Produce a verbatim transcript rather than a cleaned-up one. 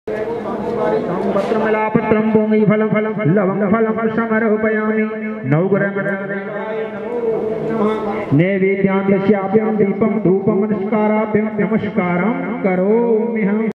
पत्रमिलापत्रं भूमि फलं फलं लवंग फलं समर्पयामि नवग्रह नैवेद्यां दस्याभ्यां दीपं धूपं नमस्काराभ्यां नमस्कारं करोमि।